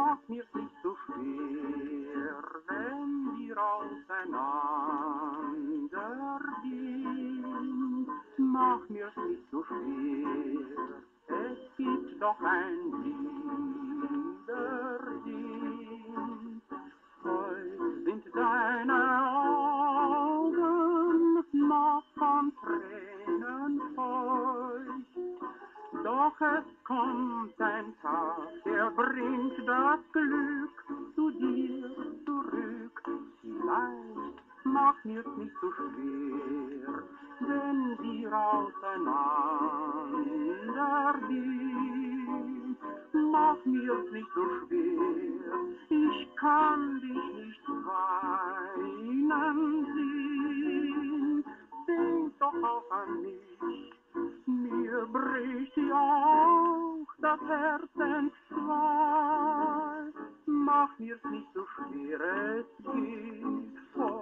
mach mir's nicht so schwer, wenn wir auseinander gehen. Mach mir's nicht so schwer, es gibt doch ein Wiedersehen. Heut sind deine Augen noch von Tränen feucht. Doch es kommt ein Tag, der bringt das Glück zu dir zurück. Vielleicht mach mir's nicht so schwer, wenn wir auseinander gehen. Mach mir's nicht so schwer, ich kann dich nicht weinen sehen. Denk doch auch an mich, mir bricht ja auch das Herz entzwei. Mach mir's nicht so schwer, es geht vorbei.